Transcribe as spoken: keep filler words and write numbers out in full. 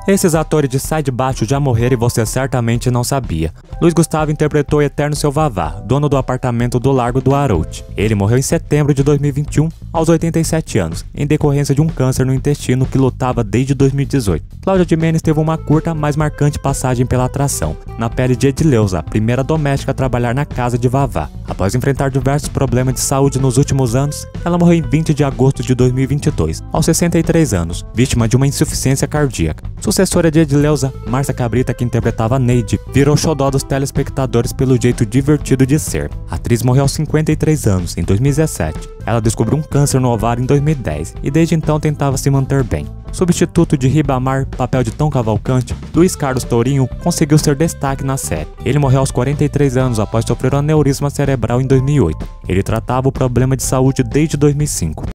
Esses atores de Sai de Baixo já morreram e você certamente não sabia. Luiz Gustavo interpretou o eterno seu Vavá, dono do apartamento do Largo do Aroute. Ele morreu em setembro de dois mil e vinte e um, aos oitenta e sete anos, em decorrência de um câncer no intestino que lutava desde dois mil e dezoito. Cláudia Gimenez teve uma curta, mas marcante passagem pela atração, na pele de Edileuza, a primeira doméstica a trabalhar na casa de Vavá. Após enfrentar diversos problemas de saúde nos últimos anos, ela morreu em vinte de agosto de dois mil e vinte e dois, aos sessenta e três anos, vítima de uma insuficiência cardíaca. Sucessora de Edileuza, Márcia Cabrita, que interpretava Neide, virou xodó dos telespectadores pelo jeito divertido de ser. A atriz morreu aos cinquenta e três anos, em dois mil e dezessete. Ela descobriu um câncer no ovário em dois mil e dez e desde então tentava se manter bem. Substituto de Ribamar, papel de Tom Cavalcante, Luiz Carlos Tourinho conseguiu ser destaque na série. Ele morreu aos quarenta e três anos após sofrer um aneurisma cerebral em dois mil e oito. Ele tratava o problema de saúde desde dois mil e cinco.